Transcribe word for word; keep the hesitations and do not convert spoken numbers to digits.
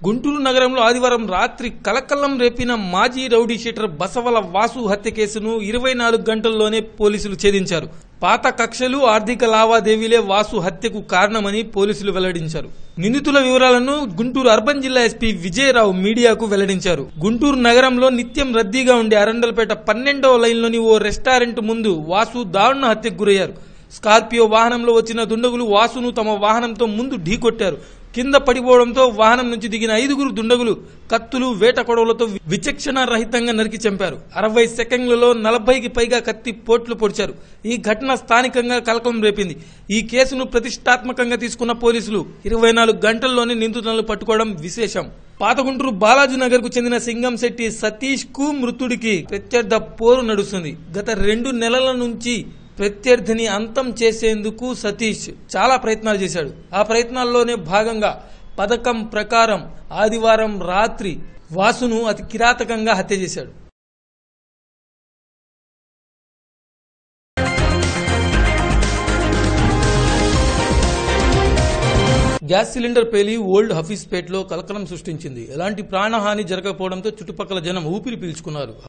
గుంటూరు నగరంలో ఆదివారం రాత్రి కలకల్లం రేపిన మాజీ రౌడీ షీటర్ బసవల వాసు హత్య కేసును ఇరవై నాలుగు గంటల్లోనే పోలీసులు ఛేదించారు. పాత కక్షలు, ఆర్థిక లావాదేవీలే వాసు హత్యకు కారణమని పోలీసులు వెల్లడించారు. నిందితుల వివరాలను గుంటూరు అర్బన్ జిల్లా ఎస్పీ విజయరావు మీడియాకు వెల్లడించారు. గుంటూరు నగరంలో నిత్యం రద్దీగా ఉండే అరండల్పేట పన్నెండవ లైన్లోని ఓ రెస్టారెంట్ ముందు వాసు దారుణ హత్యకు గురయ్యారు. స్కార్పియో వాహనంలో వచ్చిన దుండగులు వాసును తమ వాహనంతో ముందు ఢీకొట్టారు. కింద పడిపోవడంతో వాహనం నుంచి దిగిన ఐదుగురు దుండగులు కత్తులు, వేట కొడవలతో విచక్షణ రహితంగా నరికి చంపారు. అరవై సెకండ్లలో నలభైకి పైగా కత్తి పోట్లు పొడిచారు. ఈ ఘటన స్థానికంగా కలకలం రేపింది. ఈ కేసును ప్రతిష్టాత్మకంగా తీసుకున్న పోలీసులు ఇరవై నాలుగు గంటల్లోనే నిందితులను పట్టుకోవడం విశేషం. పాతగుంటూరు బాలాజీ నగర్ కు చెందిన సింగంశెట్టి సతీష్ కు మృతుడికి ప్రత్యర్థ పోరు నడుస్తుంది. గత రెండు నెలల నుంచి ప్రత్యర్థిని అంతం చేసేందుకు సతీష్ చాలా ప్రయత్నాలు చేశాడు. ఆ ప్రయత్నాల్లోనే భాగంగా పథకం ప్రకారం ఆదివారం రాత్రి వాసును అతి కిరాతకంగా హత్య చేశాడు. గ్యాస్ సిలిండర్ పేలి ఓల్డ్ హఫీజ్పేటలో కలకలం సృష్టించింది. ఎలాంటి ప్రాణహాని జరగకపోవడంతో చుట్టుపక్కల జనం ఊపిరి పీల్చుకున్నారు.